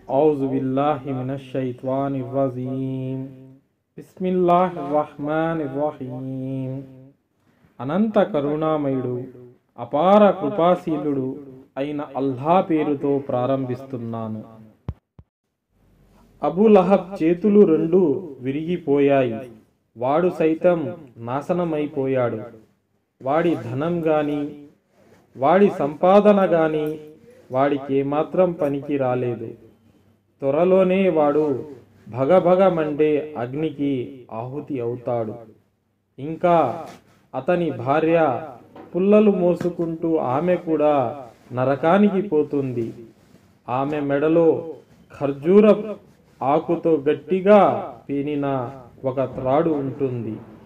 औज़ु बिल्लाहि मिनश शैतानिर रजीम बिस्मिल्लाहिर रहमानिर रहीम। అనంత కరుణామయుడు అపార కృపాశీలుడు అయిన అల్లా పేరుతో ప్రారంభిస్తున్నాను. అబూ లహబ్ చేతులు రెండు విరిగిపోయాయి. వాడు సైతం నాశనమైపోయాడు. వాడి ధనం గాని వాడి సంపాదన గాని వాడికేమాత్రం పనికి రాలేదు. త్వరలోనే వాడు భగభగ మండే అగ్నికి ఆహుతి అవుతాడు. ఇంకా అతని భార్య పుల్లలు మోసుకుంటూ ఆమె కూడా నరకానికి పోతుంది. ఆమె మెడలో ఖర్జూర ఆకుతో గట్టిగా పేనిన ఒక త్రాడు ఉంటుంది.